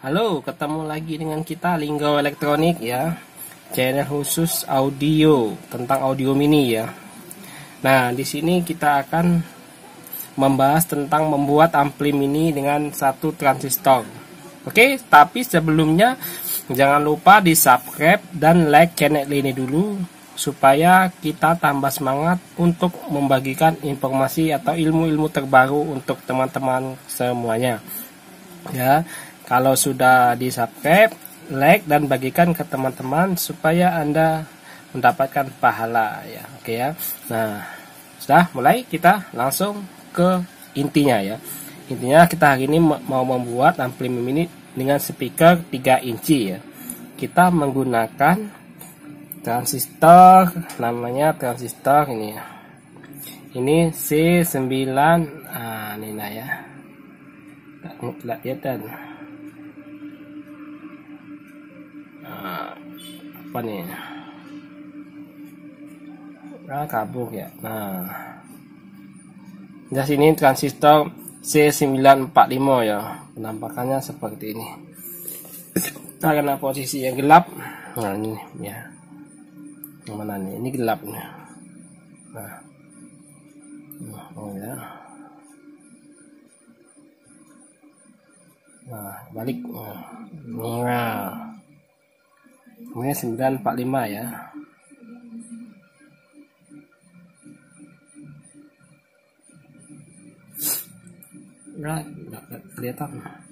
Halo, ketemu lagi dengan kita Linggo Elektronik ya. Channel khusus audio tentang audio mini ya. Nah, di sini kita akan membahas tentang membuat ampli mini dengan satu transistor. Oke, tapi sebelumnya jangan lupa di-subscribe dan like channel ini dulu supaya kita tambah semangat untuk membagikan informasi atau ilmu-ilmu terbaru untuk teman-teman semuanya. Ya. Kalau sudah di-subscribe, like dan bagikan ke teman-teman supaya Anda mendapatkan pahala ya. Oke ya. Nah, sudah mulai, kita langsung ke intinya ya. Intinya kita hari ini mau membuat ampli mini dengan speaker 3 inci ya. Kita menggunakan transistor, namanya transistor ini ya. Ini C9, ini lah ya. Lihat ya dan apa nih, kabur ya. Nah, di sini transistor C945 ya, penampakannya seperti ini. Karena posisi yang gelap, nah ini ya, yang mana nih, ini gelap nih. Nah, oh ya, nah balik, nah ini 945 ya. Nggak kelihatan.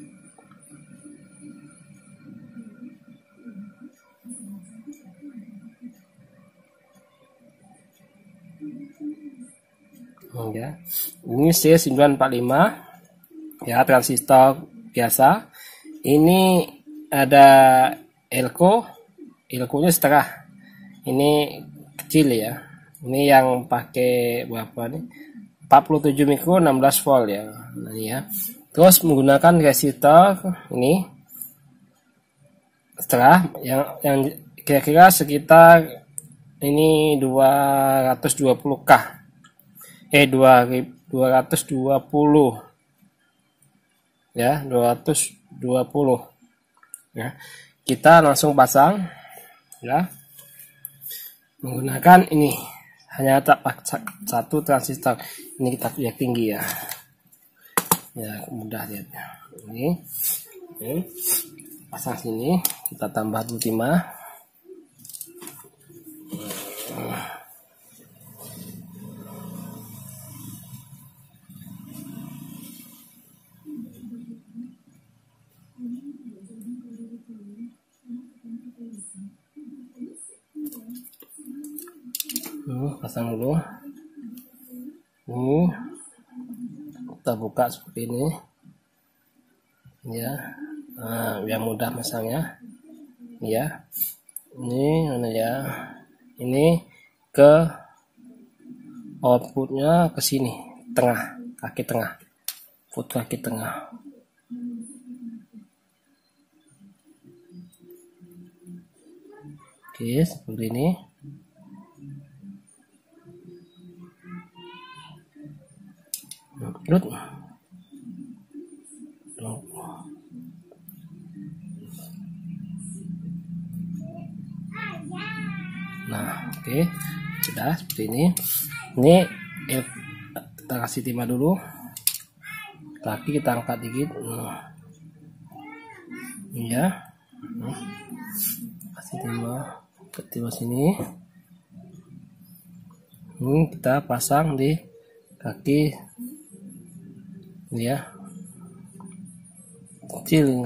Ya. Ini C945 ya, transistor biasa. Ini ada Elko-nya setengah. Ini kecil ya. Ini yang pakai berapa nih? 47 mikro 16 volt ya. Nah, ya. Terus menggunakan resistor ini setengah yang kira-kira sekitar ini 220K. 220 ya, 220 ya. Kita langsung pasang ya, menggunakan ini hanya satu transistor. Ini kita yang tinggi ya, mudah lihatnya. Ini pasang sini, kita tambah dulu timah. Pasang dulu. Ini kita buka seperti ini ya. Nah, biar mudah masangnya ya. Ini mana ya, ini ke outputnya ke sini, tengah, kaki tengah, put kaki tengah. Oke, seperti ini. Nah, oke, sudah seperti ini. Ini kita kasih timah dulu. Kaki kita angkat dikit. Ya. Kasih timah sini. Ini kita pasang di kaki ya, kecil.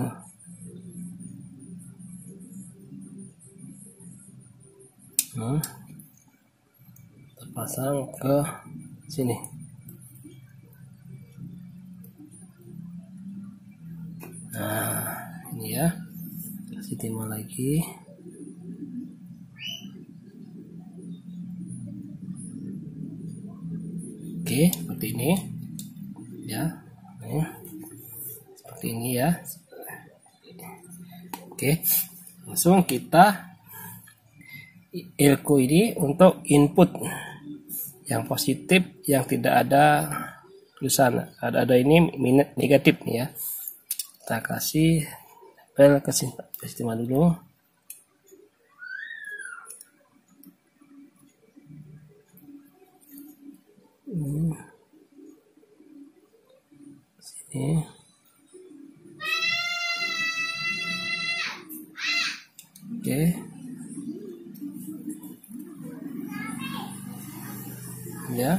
Terpasang ke sini. Nah, ini ya, kasih timah lagi. Oke, seperti ini ya. Seperti ini ya. Oke, langsung kita Elko ini untuk input yang positif, yang tidak ada tulisan, ada ini negatif nih ya. Kita kasih Pel kasih timah dulu. Sini. Oke. Ya.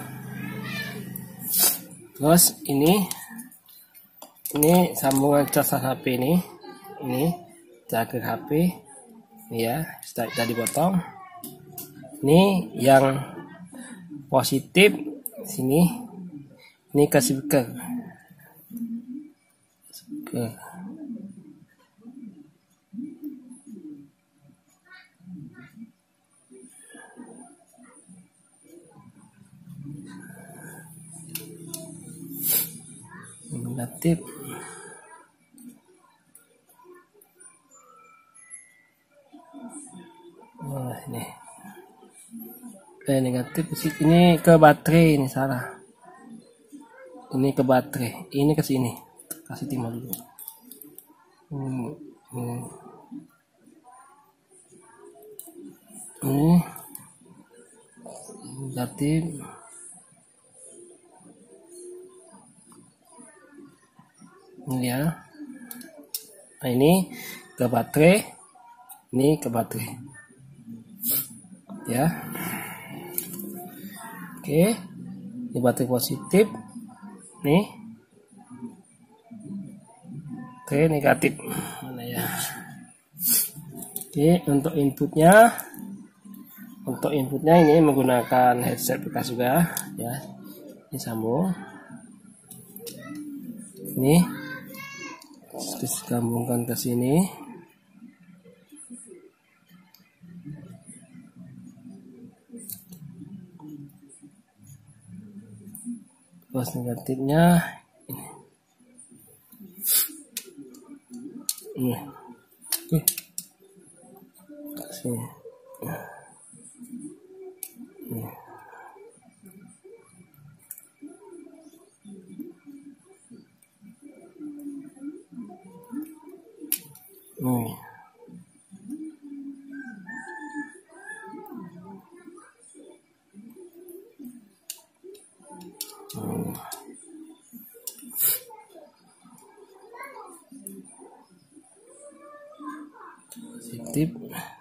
Terus ini sambungan cas HP ini jaga HP ini ya, sudah dipotong. Ini yang positif sini, ini ke speaker. Negatif. Nah, ini negatif ini ke baterai, ini salah. Ini ke baterai, ini ke sini. Kasih timah dulu. Ini negatif. Ini ya. Nah, ini ke baterai, ini ke baterai. Ya. Oke. Ini baterai positif. Nih. Oke, negatif. Mana ya? Oke, untuk inputnya ini menggunakan headset bekas juga ya. Ini sambung. Ini disambungkan ke sini. Terus negatifnya ini. Sini. Positif.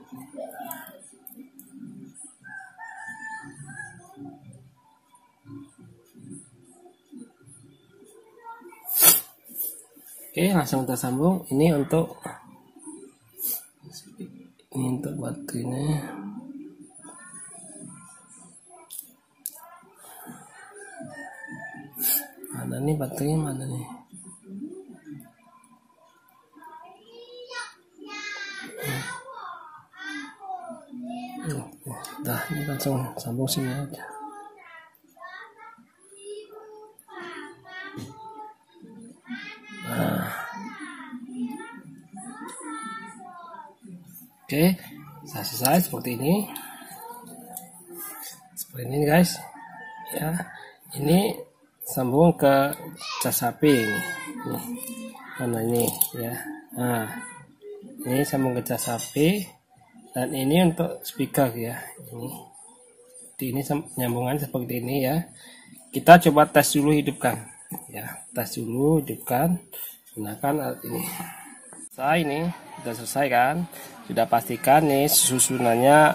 Oke, langsung kita sambung. Ini untuk baterainya. Mana nih baterainya, mana nih? Dah, ini langsung sambung sini aja. Nah. Oke, selesai seperti ini. Seperti ini guys. Ya, ini sambung ke cas HP ini. Mana ini ya. Nah, ini sambung ke cas HP. Dan ini untuk speaker ya. Ini nyambungan seperti ini ya. Kita coba tes dulu, hidupkan ya. Tes dulu, hidupkan, gunakan alat ini. Ini sudah selesai kan, sudah pastikan nih susunannya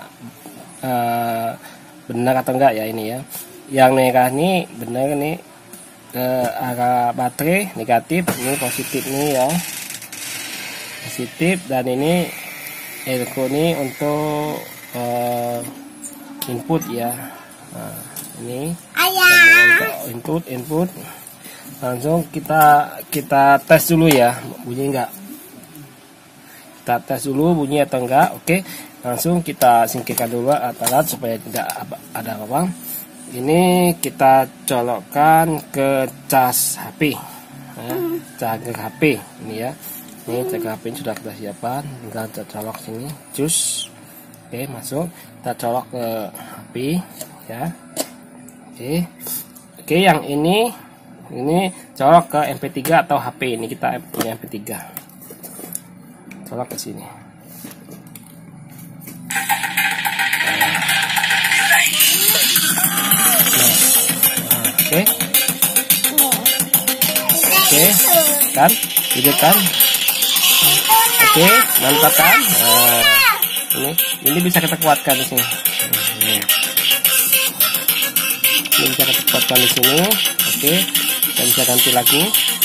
benar atau enggak ya ini ya. Yang merah ini benar nih, ke arah baterai negatif, ini positif nih ya, positif. Dan ini elko ini untuk input ya. Nah, ini input. Langsung kita tes dulu ya, bunyi enggak. Kita tes dulu bunyi atau enggak. Oke, langsung kita singkirkan dulu alat supaya tidak ada apa. Ini kita colokkan ke cas HP, charger HP ini ya. Ini charger HP ini sudah kita siapkan, tinggal kita colok sini, cus. Oke, masuk. Kita colok ke HP ya. Oke, yang ini colok ke MP3 atau HP. Ini kita punya MP3. colok ke sini. Oke, kan, gitu kan? Oke, mantap kan? Ini bisa kita kuatkan di sini. Ini bisa kita kuatkan di sini. Oke, kita bisa ganti lagu.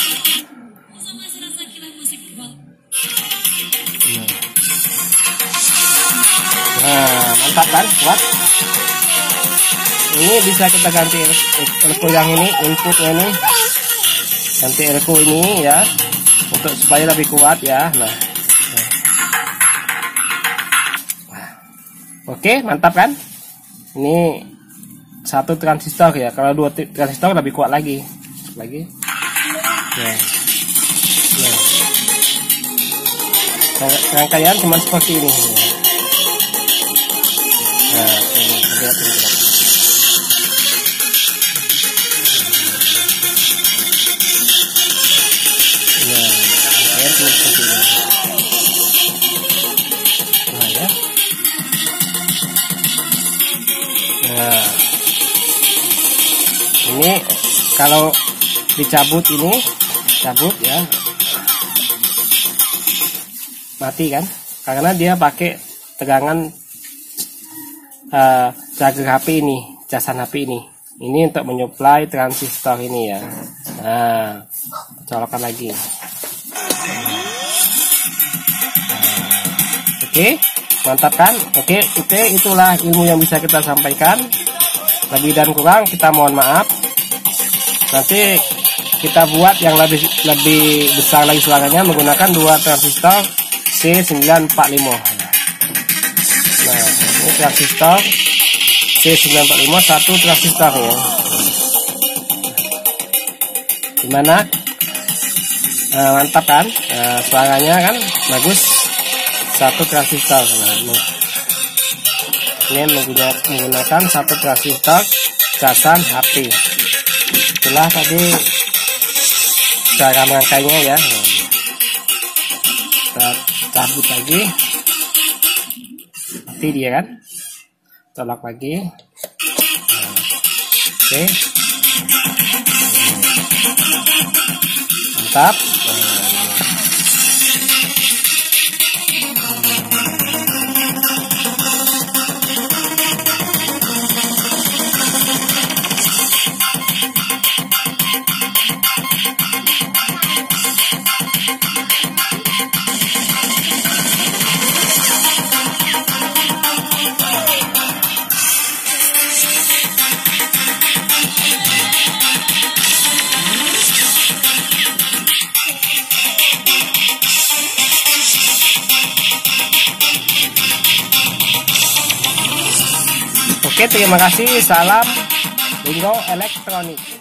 Nah, mantap kan? Kuat. Ini bisa kita ganti elko yang ini, inputnya ini. Ganti elko ini ya, untuk supaya lebih kuat ya. Nah. Oke, mantap kan? Ini satu transistor ya. Kalau dua transistor lebih kuat lagi. Lagi. Nah, rangkaian cuma seperti ini. Nah, lihat ini. Nah, rangkaian cuma seperti ini. Nah, ya. Nah, ini kalau dicabut ini, cabut ya, mati kan? Karena dia pakai tegangan jaga HP ini, casan HP ini. Ini untuk menyuplai transistor ini ya. Nah, colokkan lagi. Oke. Mantap kan? Oke, itulah ilmu yang bisa kita sampaikan. Lebih dan kurang kita mohon maaf. Nanti kita buat yang lebih besar lagi suaranya menggunakan 2 transistor C945. Nah, ini transistor C945, 1 transistor ya. Gimana? Mantap kan? Suaranya kan bagus. 1 transistor. Nah, ini menggunakan 1 transistor casan HP. Itulah tadi cara merangkainya ya. Kita cabut lagi. Mati dia kan. Colok lagi. Oke. Mantap. Oke, terima kasih. Salam Linggo Elektronik.